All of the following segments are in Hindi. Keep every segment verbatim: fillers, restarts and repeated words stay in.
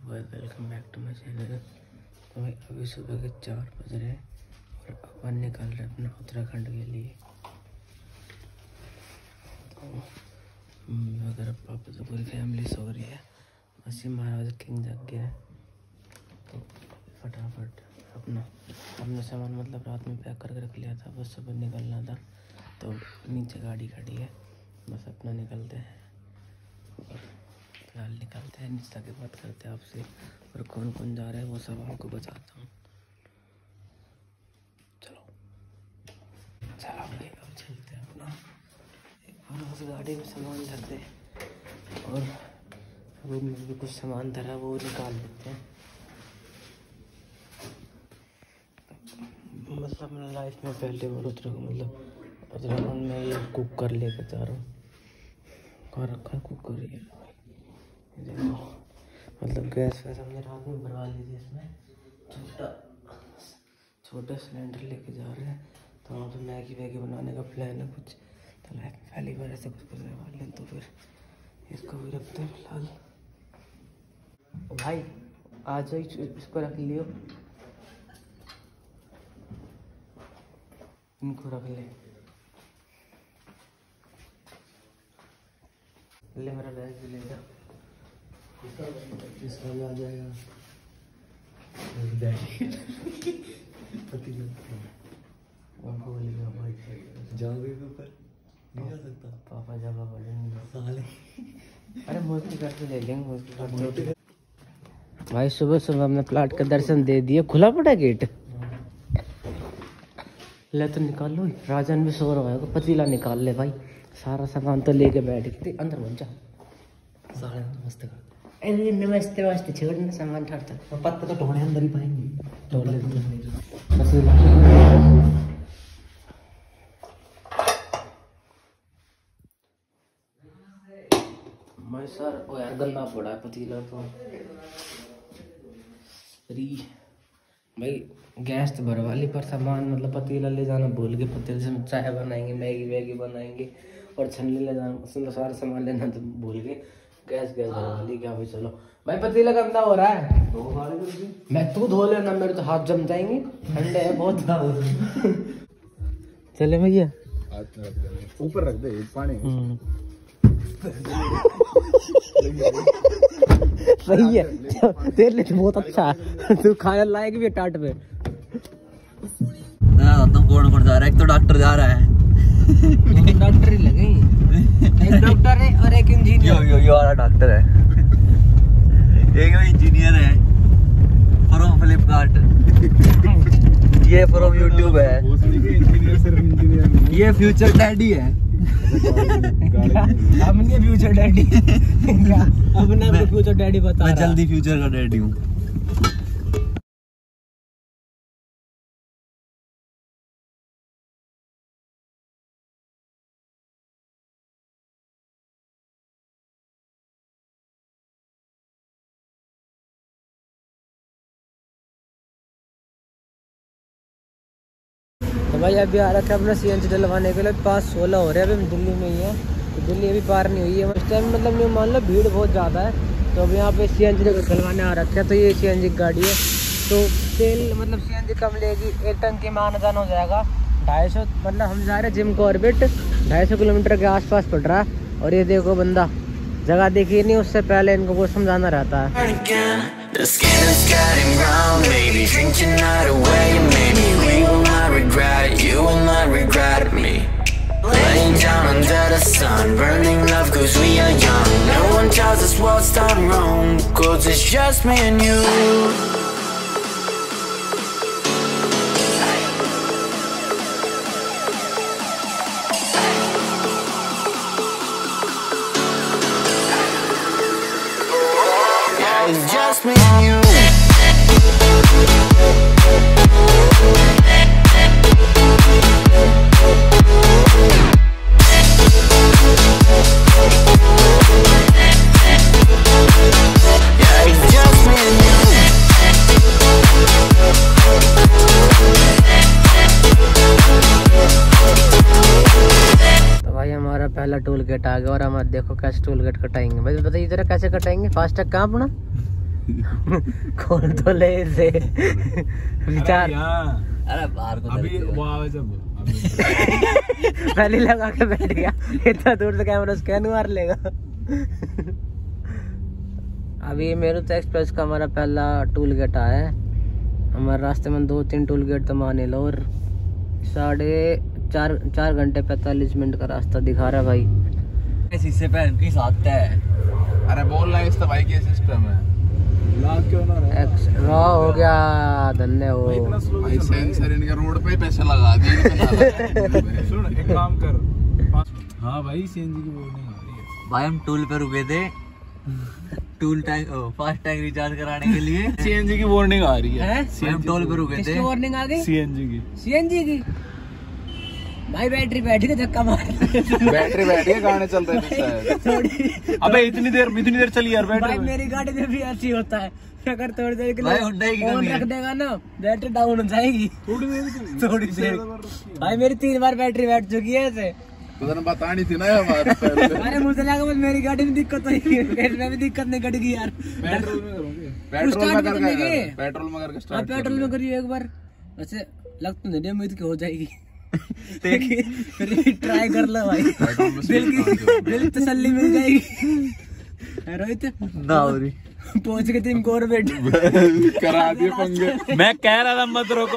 Welcome back to my channel. तो भाई अभी सुबह के चार बज रहे हैं और अपन निकल रहे हैं अपना उत्तराखंड के लिए। तो अगर पापा तो पूरी फैमिली सो रही है, बस ये महाराज किंग जग गया है। तो फटाफट अपना हमने सामान मतलब रात में पैक करके रख लिया था, बस सुबह निकलना था। तो नीचे गाड़ी खड़ी है, बस अपना निकलते हैं और फिलहाल निकलते हैं नीचे तक बात करते हैं आपसे, और कौन कौन जा रहा है वो सब आपको बताता हूँ। चलो चलो भाई अब चलते हैं अपना, और उस गाड़ी में सामान धरते हैं और रूम में भी कुछ सामान धरा वो निकाल लेते हैं। मतलब मैं लाइफ में पहले बार उत्तराखंड मतलब उत्तराखंड में ये कुकर लेकर जा रहा हूँ। कहाँ रखा है कुकर? ये देखो, मतलब गैस वैसे हमने रात में भरवा ली थी। इसमें छोटा छोटा सिलेंडर लेके जा रहे हैं। तो वहाँ पर मैगी वैगी बनाने का प्लान है कुछ। तो लाइफ में पहली बार ऐसे कुछ करने वाले हैं, तो फिर इसको भी रखते हैं फिलहाल। भाई आ जाओ, इसको रख लियो, इनको रख ले ले मेरा बैग भी ले जा, इसका भी आ जाएगा। जाओगे ऊपर नहीं जा सकता पापा, जगह बोलेंगे। अरे मोस्टली करके ले लेंगे मोस्टली। भाई सुबह सुबह हमने प्लाट का दर्शन दे दिया, खुला पड़ा गेट। ले तो निकाल लो, राजन भी सो रहा है, पतीला निकाल ले भाई। सारा सामान तो लेके बैठ गए, अंदर मत जा। सारे नमस्ते कर, अरे नमस्ते नमस्ते छोड़ना सामान ठाड़ता तो पत्ता तो ढोने अंदर ही पाएंगे। ढोल ले पतीला मैं सर ओ यार गंदा पड़ा है पतीला तो। अरे भाई गैस तो भरवा ली, पर सामान मतलब पतीला ले जाना भूल गए। पतीले से चाय बनाएंगे, मैगी वैगी बनाएंगे और छन्नी ले जाना, सारा सामान लेना तो भूल गए। गैस गैस भरवा ली क्या भाई। चलो भाई पतीला गंदा हो रहा है, मैं तू धो लेना, मेरे तो हाथ जम जाएंगे, ठंडे है बहुत। चले भैया ऊपर रख दे पानी। सही है, तेरे लिए तो बहुत अच्छा है, तू खाने लायक भी है टाट पे। तुम कौन कौन जा रहा है? एक तो डॉक्टर जा रहा है, डॉक्टर ही लगे, एक डॉक्टर है और एक इंजीनियर। यो यो यो वाला डॉक्टर है, एक इंजीनियर है फ्रॉम फ्लिपकार्ट, ये फ्रॉम यूट्यूब है, ये फ्यूचर डैडी है। हमने फ्यूचर डैडी हमने फ्यूचर डैडी बता, मैं जल्दी फ्यूचर का डैडी हूँ। तो भाई अभी आ रखा है अपना सी एन जी डलवाने के लिए। पाँच सोलह हो रहे हैं, अभी हम दिल्ली में ही है, तो दिल्ली अभी पार नहीं हुई है उस टाइम। मतलब ये मान लो भीड़ बहुत ज़्यादा है, तो अभी यहाँ पे सी एन जी डलवाने आ रखा है। तो ये सी एन जी की गाड़ी है, तो तेल मतलब सी एन जी कम लेगी, एक टंकी में आना जाना हो जाएगा ढाई सौ। मतलब हम जा रहे हैं जिम कॉर्बेट, ढाई सौ किलोमीटर के आसपास पड़ रहा है। और ये देखो बंदा जगह देखी नहीं, उससे पहले इनको वो समझाना रहता है। The skin is getting brown, baby. Drink your night away, maybe we will not regret it. You will not regret me. Laying down under the sun, burning love 'cause we are young. No one tells us what's done wrong, 'cause it's just me and you. Yeah, it's just me and you. पहला टोल गेट आ गया और हम देखो कैसे टोल गेट कटाएंगे। भाई बताइए जरा कैसे कटाएंगे? फास्टैग कहाँ अपना खोल तो ले से विचार। अरे बाहर को अभी वो आवे जब पहले लगा के बैठ गया, इतना दूर से कैमरा स्कैन मार लेगा। अभी मेरुत एक्सप्रेस का हमारा पहला टूल गेट आया है। हमारे रास्ते में दो तीन टूल गेट तो मान लो, और साढ़े चार चार घंटे पैंतालीस मिनट का रास्ता दिखा रहा है भाई। शीशे पे इनकी साथ है। अरे बोल रहा है इस भाई के सिस्टम है लाग क्यों ना रहा एक्स रॉ हो गया, धन्य हो भाई। सेंसर इनके रोड पे पैसे लगा दिए। सुन एक काम कर। हाँ भाई सीएनजी की बोर्डिंग आ रही है भाई। हम टूल पे रुके थे toll tag FASTag recharge कराने के लिए। सीएनजी की वार्निंग आ रही है। भाई हम टोल पे रुके थे। किसकी वार्निंग आ गई? सीएनजी की। सीएनजी की भाई बैटरी बैठ के धक्का मार। बैटरी बैठ के गाने चल रहे थे शायद। थोड़ी अबे इतनी देर इतनी देर चली यार बैटरी। भाई मेरी गाड़ी में भी ऐसी होता है, अगर थोड़ी देर के भाई हुंडई की लिए ऑन कमी है। रख देगा ना बैटरी डाउन हो जाएगी थोड़ी देर थोड़ी देर। भाई मेरी तीन बार बैटरी बैठ चुकी है ऐसे। तो तने बतानी थी ना ये बात। अरे मुझे लगा बस मेरी गाड़ी में दिक्कत हुई, इसमें भी दिक्कत नहीं कट गई यार। पेट्रोल में करोगे? पेट्रोल में करके पेट्रोल में करके हाँ स्टार्ट पेट्रोल में करिए एक बार, वैसे लग तो नहीं उम्मीद की हो जाएगी। देखिए फिर ट्राई कर लो भाई, दिल की दिल की तसल्ली मिल जाएगी। रोहित ना हो रही पहुंच गए टीम कॉर्बेट। करा दिए पंगे। मैं कह रहा था मत रोको।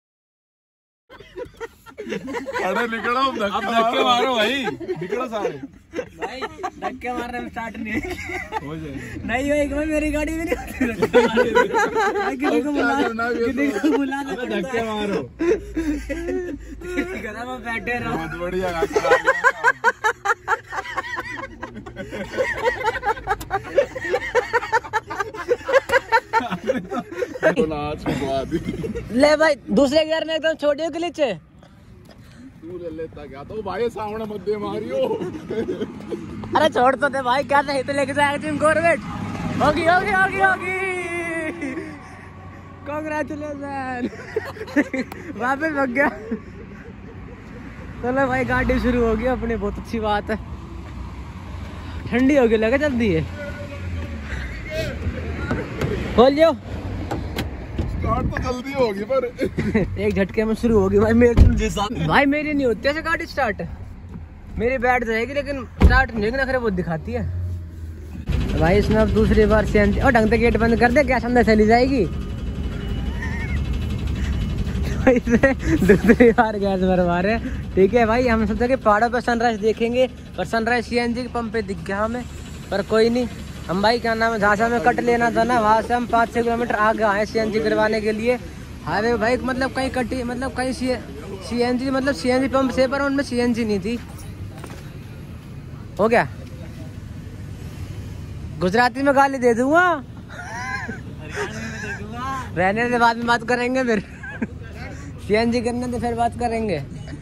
अरे निकलो अब धक्के मारो भाई, निकलो सारे भाई। धक्के मारने में स्टार्ट नहीं हो जाएगा। नहीं होएगा भाई, मेरी गाड़ी में नहीं होती। किसी को बुला किसी को बुला धक्के मारो। में बैठे रहो। बहुत बढ़िया। ले भाई दूसरे गियर में एकदम छोटी हो ग्लिच है। तू ले लेता क्या तो भाई सामने मत दे मारियो। अरे छोड़ तो दे भाई, क्या सही तो लेके जाएगा टीम कॉर्बेट। होगी होगी होगी होगी कांग्रेचुलेशन। वापस भाग गया। चलो भाई गाड़ी शुरू हो गई अपनी, बहुत अच्छी बात है। ठंडी हो गई लगा जल्दी है। खोलियो स्टार्ट तो जल्दी होगी पर एक झटके में शुरू होगी भाई। मेरे भाई मेरी नहीं होती ऐसे गाड़ी स्टार्ट, मेरी बैठ जाएगी लेकिन स्टार्ट नहीं होगी ना, खरे बहुत दिखाती है भाई। इसमें अब दूसरी बार सीएनजी और ढंग से गेट बंद कर दे, गैस अंदर चली जाएगी। दूसरी बार गैस भरवा रहे हैं। ठीक है भाई, हम सोचा कि पहाड़ों पर सनराइज देखेंगे, पर सनराइज सीएनजी के पंप पे दिख गया हमें। पर कोई नहीं, हम भाई क्या नाम है झांसा में कट लेना था ना, वहाँ से हम पाँच छः किलोमीटर आगे आए सीएनजी करवाने के लिए। हाईवे भाई मतलब कहीं कटी, मतलब कहीं सीएनजी मतलब सीएनजी पंप से, पर उनमें सीएनजी नहीं थी। हो गया गुजराती में गाली दे दूंगा। रहने से बाद में बात करेंगे, फिर सीएनजी करने तो फिर बात करेंगे।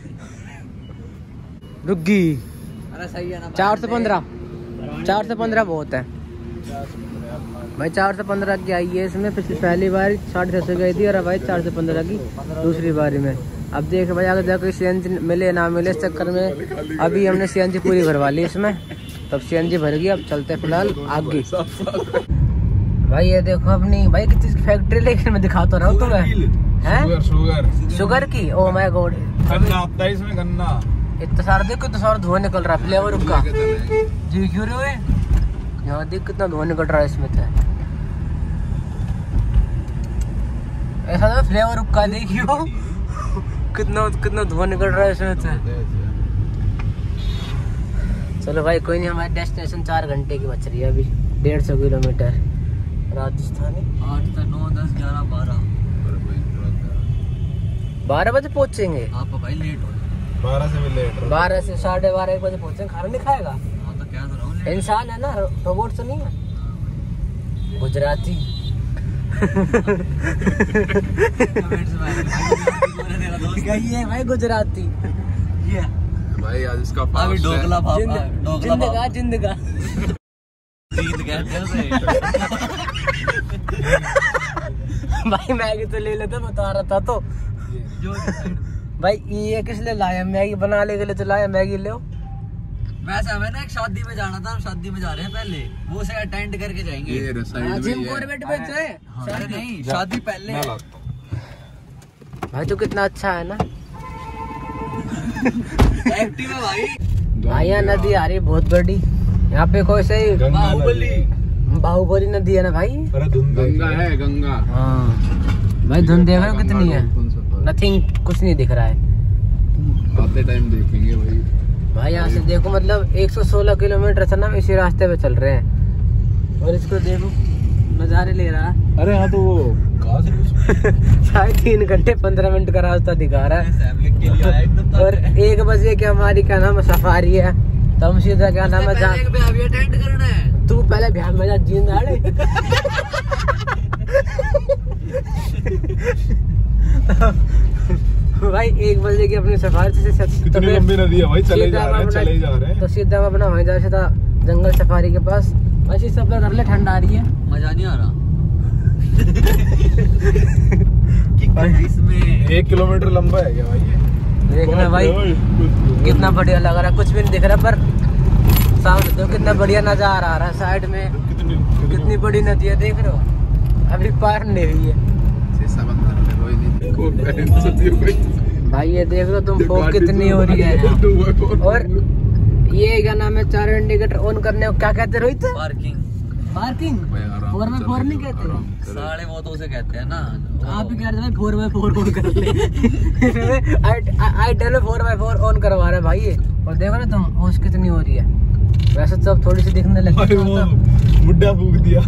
रुकी अरे सही है ना। चार सौ पंद्रह चार सौ पंद्रह बहुत है भाई। चार सौ पंद्रह की आई है इसमें। पिछली पहली बार साढ़े छः सौ गई थी, और भाई चार सौ पंद्रह की दूसरी बारी में। अब देख भाई अगर जाकर सीएनजी मिले ना मिले, इस चक्कर में अभी हमने सीएनजी पूरी भरवा ली इसमें। तब सीएनजी भर गई, अब चलते फिलहाल आगे। भाई ये देखो अपनी भाई कितनी फैक्ट्री, लेकिन मैं दिखा तो रहा हूँ तुम्हें। हैं शुगर शुगर की, ओ माय गॉड। गन्ना आता है इसमें, गन्ना इतना सारा देख कितना सारा धुआं निकल रहा है फ्लेवर का। जी क्यों रे यहाँ देख कितना धुआं निकल रहा है इसमें। तो ऐसा तो फ्लेवर का देखियो कितना कितना धुआं निकल रहा है इसमें। तो चलो भाई कोई नहीं, हमारी डेस्टिनेशन चार घंटे की बच रही है अभी, डेढ़ सौ किलोमीटर राजस्थानी। आठ से नौ दस ग्यारह बारह बारह बजे पहुंचेंगे। आप भाई लेट हो बारह से भी लेट। बारह से साढ़े बारह एक बजे पहुंचेंगे। खाना नहीं खाएगा? हाँ तो क्या कर रहा हूँ, इंसान है ना, रोबोट तो नहीं है। गुजराती है भाई गुजराती। ये भाई आज इसका अभी ढोकला भाप ढोकला जिंदगा जिंदगा जीत गया। भाई मैगी तो ले लेते, बता रहा था तो। जो भाई ये किस लिए लाया? मैगी बनाने के लिए तो लाया, मैगी ले। वैसे हमें ना एक शादी में जाना था, हम शादी में जा रहे हैं पहले, वो से अटेंड करके जाएंगे। ये साइड में ही है। अरे नहीं, शादी पहले। भाई तो कितना अच्छा है ना। एक्टिव है भाई। भाई यहाँ नदी आ रही है बहुत बड़ी, यहाँ पे कोई सही बाहुबली बाहुबली नदी है ना भाई। गंगा है, गंगा। हाँ भाई धुंध देख रहे हो कितनी है, नथिंग, कुछ नहीं दिख रहा है आते टाइम देखेंगे भाई। भाई यहाँ से देखो मतलब एक सौ सोलह किलोमीटर से ना इसी रास्ते पे चल रहे हैं, और इसको देखो नजारे ले रहा है। अरे हाँ तो वो साढ़े तीन घंटे पंद्रह मिनट का रास्ता दिखा रहा है, और एक बजे की हमारी क्या नाम सफारी है, तो हम सीधा क्या नाम है अटेंड करना है। तू पहले बिहार में जा जींद आड़े। भाई एक बजे की अपनी सफारी से कितनी लंबी नदी है भाई, चले जा रहे हैं चले जा रहे हैं। तो सीधा अपना वहीं जा सीधा जंगल सफारी के पास। वैसे सब कर ले, ठंड आ रही है, मजा नहीं आ रहा। इसमें एक किलोमीटर लंबा है क्या भाई ये? देखना भाई कितना बढ़िया लग रहा है, कुछ भी नहीं दिख रहा पर सामने तो कितना बढ़िया नजारा आ रहा है। साइड में कितनी कितनी बड़ी नदी है, देख रहे हो, अभी पार नहीं हुई है भाई। ये देख लो तुम, फोक कितनी हो रही है। और ये क्या नाम है, चार इंडिकेटर ऑन करने को क्या कहते Rohit? Parking. Parking four by four नहीं कहते, साढ़े वो तो उसे कहते हैं ना। आप ही कह रहे थे फोर बाई फोर ऑन कर ले। I tell four by four on करवा रहे भाई ये। और देखो ना तुम, होश कितनी हो रही है। वैसे तो अब थोड़ी सी दिखने लगी, बुड्ढा फूक दिया।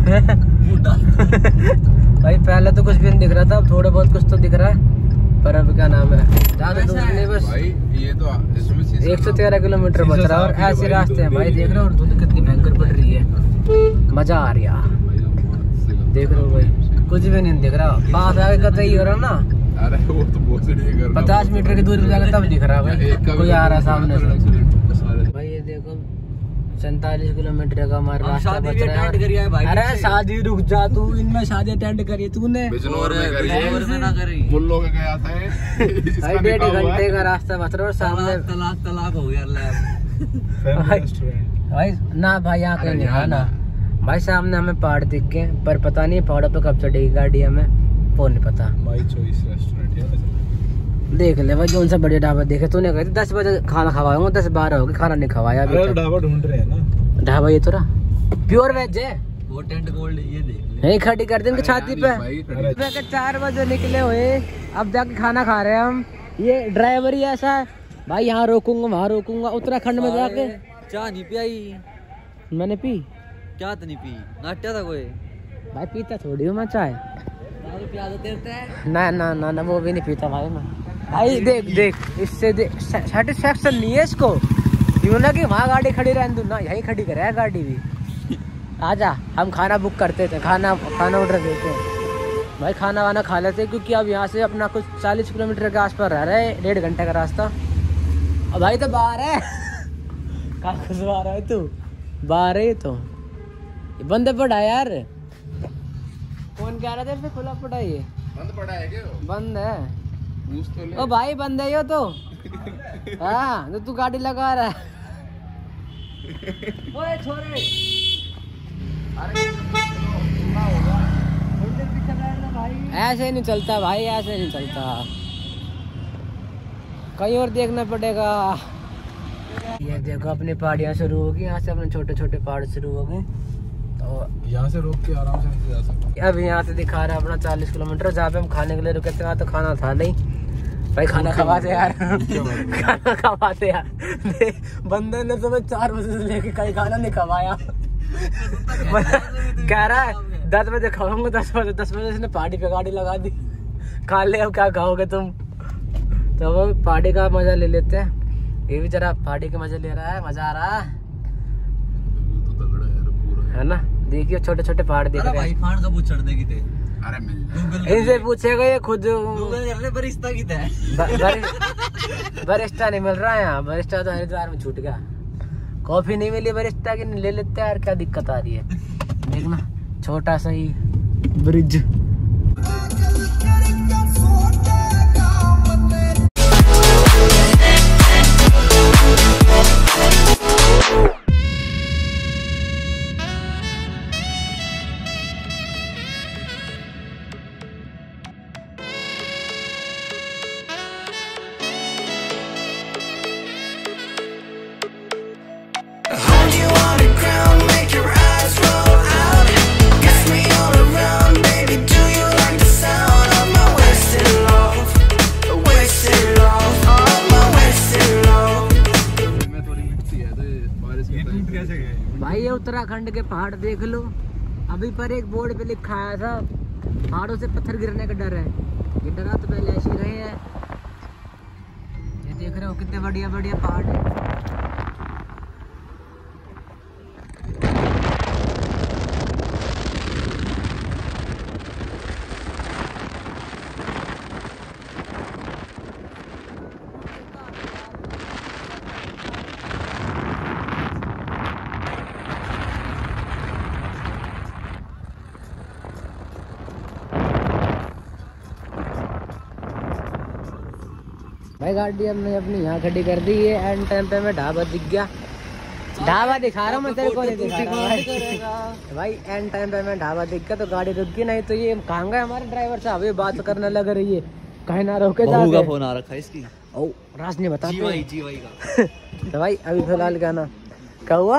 भाई पहले तो कुछ भी नहीं दिख रहा था, अब थोड़ा बहुत कुछ तो दिख रहा है, पर अब क्या नाम है ज्यादा दूर नहीं, बस भाई ये तो इसमें एक सौ तेरह किलोमीटर बच रहा है। और ऐसे रास्ते हैं भाई, देख रहे हो, और धुंध कितनी भयंकर पड़ रही है, मजा आ रहा है। देख रहे हो भाई, कुछ भी नहीं दिख रहा, पास आगे कतई हो रहा ना। अरे वो तो बहुत सीढ़ी कर पचास मीटर की दूरी पे जाकर तब दिख रहा है भाई, कोई आ रहा है सामने से। भाई ये देखो सैतालीस किलोमीटर का हमारा रास्ता बच रहा है। अरे शादी रुक जा तू, इनमें शादी अटेंड करी तूने, मुल्लों का गया था। भाई डेढ़ घंटे का रास्ता बच रहा है, और सामने तलाक तलाक हो गया। भाई ना भाई यहाँ कहीं नहीं है ना भाई, सामने हमें पहाड़ दिख गए, पर पता नहीं पहाड़ों पे कब चढ़ेगी गाड़ी, हमें वो नहीं पता। भाई चॉइस रेस्टोरेंट है, देख ले भाई कौन सा बढ़िया ढाबा देखे तूने, कहती दस बजे खाना खवाऊंगा, दस बारह हो गए खाना नहीं खवाया अभी तक। ढाबा ढूंढ रहे हैं ना, ढाबा ये तो रहा प्योर वेज है, वो टेंट गोल्ड ये देख ले। यही खड़ी कर देंगे छाती पे। चार बजे निकले हुए, अब जाके खाना खा रहे हैं हम। ये ड्राइवर ही ऐसा है भाई, यहाँ रोकूंगा वहाँ रोकूंगा। उत्तराखंड में जाके चाय नहीं पियाई मैंने पी, क्या तो नहीं पी, नाट्या था कोई भाई पीता थोड़ी हूँ मैं चाय, पिया तो देता है ना ना ना ना वो भी नहीं पीता भाई मैं। भाई देख देख इससे सेटिस्फेक्शन नहीं है इसको, यूँ ना कि वहाँ गाड़ी खड़ी रहने दूँ ना, यहीं खड़ी करे है गाड़ी भी। आजा, हम खाना बुक करते थे, खाना खाना ऑर्डर देते हैं भाई, खाना वाना खा लेते, क्योंकि अब यहाँ से अपना कुछ चालीस किलोमीटर के आसपास रह रहा है, डेढ़ घंटे का रास्ता। अब भाई तो बाहर है, कहाँ खुशवा रहा है तू, बाहर है तो ये बंद पड़ा है यार। कौन कह रहा था फिर खुला पड़ा, ये बंद पड़ा है क्या? बंद है तो ले। ओ भाई बंद है यो तो। हाँ तो तू गाड़ी लगा रहा है। ओए छोरे, ऐसे नहीं चलता भाई, ऐसे नहीं चलता, कहीं और देखना पड़ेगा। ये देखो अपनी पहाड़ियाँ शुरू होगी, यहाँ से अपने छोटे छोटे पहाड़ शुरू हो गए, तो यहाँ से रोक के आराम से जा सकते। अब यहाँ से दिखा रहा है अपना चालीस किलोमीटर, जहाँ पे हम खाने के लिए रुके थे वहाँ तो खाना था नहीं भाई, खाना खवाते यार। खाना खवाते यार, बंदे ने तो मैं चार बजे से लेके कहीं खाना नहीं खवाया। कह रहा है दस बजे खाऊंगा, दस बजे दस बजे इसने पहाड़ी पे गाड़ी लगा दी, खा ले अब क्या खाओगे तुम। तो वो पहाड़ी का मजा ले लेते हैं, ये भी जरा पहाड़ी का मजा ले रहा है, मजा आ रहा है है ना। देखिए छोटे छोटे पहाड़ दिख रहे हैं। खान का पूछ चढ़ देगी थे, अरे मिल इनसे पूछेगा ये खुद, बरिस्ता की थे। बरिस्ता नहीं मिल रहा है यहाँ, बरिस्ता तो हरिद्वार में छूट गया, कॉफी नहीं मिली बरिस्ता की, ले लेते हैं यार, क्या दिक्कत आ रही है। देखना छोटा सा ही ब्रिज। उत्तराखंड के पहाड़ देख लो। अभी पर एक बोर्ड पे लिखा आया था पहाड़ों से पत्थर गिरने का डर है। ये डरा तो पहले ऐसे रहे हैं। ये देख रहे हो कितने बढ़िया बढ़िया पहाड़ है। भाई गाड़ी हमने अपनी यहाँ खड़ी कर दी है। एंड टाइम पे मैं ढाबा दिख गया। ढाबा दिखा रहा हूँ मैं तेरे को, नहीं दिखा रहा भाई। भाई एंड टाइम पे मैं ढाबा दिख गया तो गाड़ी रुक गई, नहीं तो ये कहाँ गए हमारे ड्राइवर साहब। ये बात करने लग रही है, कहीं ना रोके बहू का फोन आ रखा है इसकी। ओ राज ने बता जीवाई जीवाई का। तो भाई अभी फिलहाल क्या ना क्या हुआ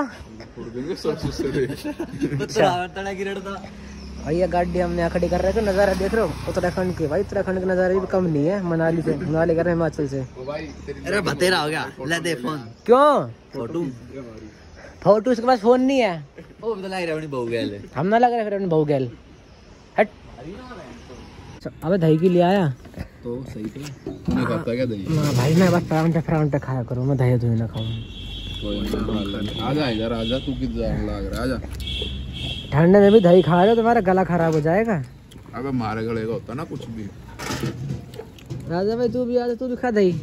भैया। गाड़ी हमने यहाँ खड़ी कर रहे थे, नज़ारा देख रहे हो उत्तराखंड के। भाई उत्तराखंड के नज़ारे भी कम नहीं है मनाली से, मनाली कर रहे हिमाचल से। अरे बतेरा हो गया, ले दे फोन। क्यों फोटो फोटो उसके पास फोन नहीं है। ओ बता लग रहा है बहु गेल। हम ना लग रहे फिर अपने बहु गेल। हट अबे दही के लिए आया तो सही थे। तूने खाता क्या दही? ना भाई मैं बस परांठे परांठे खाया करूँ, मैं दही दूध ना खाऊँ। आजा इधर आजा, तू किधर लग रहा है? आजा। ठंडे में भी दही खा रहे हो तुम्हारा गला खराब हो जाएगा। अबे मारे गले का होता ना कुछ भी। राजा भाई तू भी आजा, तू भी खा दही।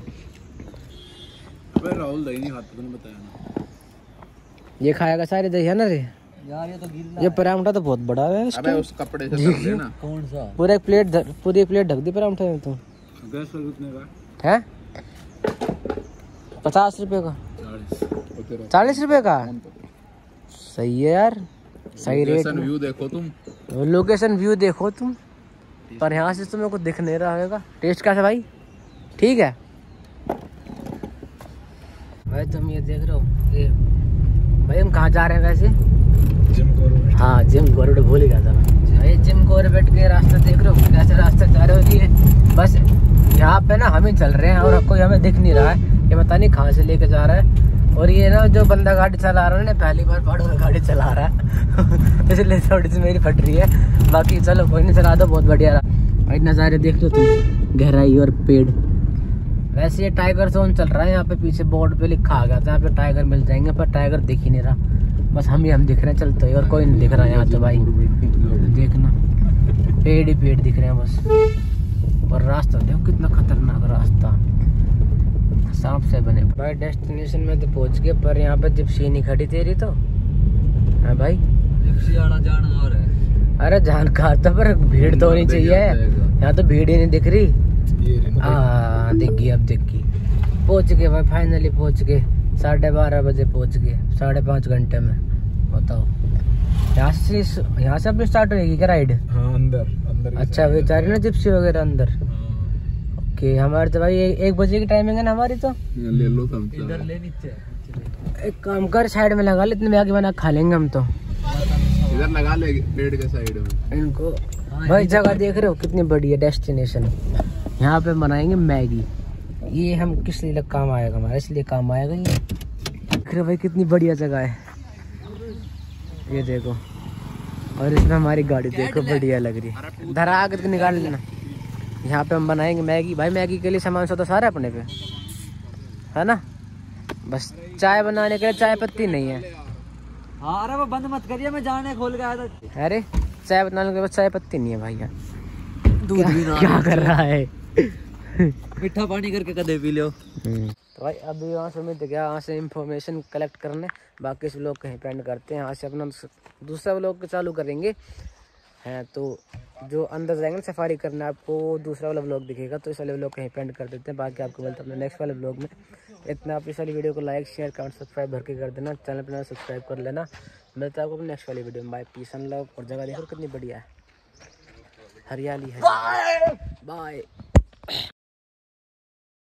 अबे राहुल दही नहीं खाता, तूने बताया ना। ये खाएगा सारे दही है ना रे यार। ये तो गिल्ला ये परांठा तो बहुत बड़ा है। अबे उस कपड़े से ढक देना। कौन सा? पूरा एक प्लेट धर, पूरी एक प्लेट ढक दी परांठे में। तो गैस का कितने का है? पचास रुपए का, चालीस रुपए का। सही है यार, सही रेट। लोकेशन व्यू देखो तुम, लोकेशन व्यू देखो तुम। पर यहाँ से तुम्हें कुछ दिख नहीं रहा होगा। टेस्ट कैसा भाई? ठीक है भाई। तुम ये देख रहे हो ये भाई हम कहाँ जा रहे हैं वैसे? Jim Corbett. हाँ जिम कॉर्बेट भूल गया था मैं भाई। जिम कॉर्बेट के रास्ते देख रहे हो कैसे रास्ते जा रहे हो। ये बस यहाँ पे ना हम ही चल रहे हैं और कोई हमें दिख नहीं रहा है। ये पता नहीं कहाँ से लेके जा रहा है। और ये ना जो बंदा गाड़ी चला रहा है ना पहली बार पहाड़ों में गाड़ी चला रहा है इसलिए थोड़ी सी मेरी फट रही है। बाकी चलो कोई नहीं, चला दो, बहुत बढ़िया रहा भाई। नज़ारे देख लो तुम, गहराई और पेड़। वैसे ये टाइगर जोन चल रहा है। यहाँ पे पीछे बोर्ड पे लिखा आ गया था यहाँ पे टाइगर मिल जाएंगे, पर टाइगर दिख ही नहीं रहा। बस हम ही हम दिख रहे हैं चलते हुए, और कोई नहीं दिख रहा है यहाँ तो भाई। देखना पेड़ ही पेड़ दिख रहे हैं बस। और रास्ता देखो कितना खतरनाक रास्ता, सांप से बने। भाई डेस्टिनेशन में तो पहुंच गए, पर यहाँ पे जिप्सी नहीं खड़ी तेरी तो है भाई। जिप्सी आना जाना और है। अरे जानकार तो, पर भीड़ तो होनी चाहिए। यहाँ तो भीड़ ही नहीं दिख रही। हाँ दिख गई, अब दिख गई। पहुंच गए भाई, फाइनली पहुंच गए। साढ़े बारह बजे पहुंच गए, साढ़े पाँच घंटे में। बताओ यहाँ से यहाँ से अपनी स्टार्ट होगी क्या राइड? हाँ अंदर अंदर। अच्छा वे जा रही ना जिप्सी वगैरह अंदर। ओके हमारे तो भाई एक बजे की टाइमिंग है ना हमारी। तो ले लो तुम, इधर ले नीचे। एक काम कर साइड में लगा ले, इतने में आगे बना खा लेंगे हम तो। इधर लगा ले पेड़ के साइड में इनको। भाई जगह देख रहे हो कितनी बड़ी है डेस्टिनेशन। यहाँ पे बनाएंगे मैगी। ये हम किस लिए काम आएगा हमारा, इसलिए काम आएगा ये। देख रहे भाई कितनी बढ़िया जगह है ये देखो। और इसमें हमारी गाड़ी देखो बढ़िया लग रही है। धरा आकर निकाल लेना। यहाँ पे हम बनाएंगे मैगी। भाई मैगी के लिए सामान तो सारा अपने पे है ना। बस चाय बनाने के लिए चाय पत्ती नहीं है। हाँ अरे वो बंद मत करिए, मैं जाने खोल के आया था। अरे चाय बनाने के बाद चाय पत्ती नहीं है भाई। यार दूध भी ना क्या कर रहा है मीठा पानी करके कदे पी लो। तो भाई अभी वहाँ से उम्मीद गया वहाँ से इंफॉर्मेशन कलेक्ट करने। बाकी सब लोग कहीं पेंड करते हैं। यहाँ से अपना दूसरा व्लॉग चालू करेंगे हैं। तो जो अंदर जाएंगे ना सफारी करना, आपको दूसरा वाला व्लॉग दिखेगा। तो इस वाले व्लॉग कहीं पेंड कर देते हैं। बाकी आपको मिलता है अपने नेक्स्ट वाले व्लॉग में। इतना आप इस वाली वीडियो को लाइक शेयर कमेंट सब्सक्राइब भर के कर देना। चैनल पर सब्सक्राइब कर लेना। मिलता है आपको नेक्स्ट वाली वीडियो में। Bye peace and love. और जगह देखो कितनी बढ़िया है, हरियाली है। बाय।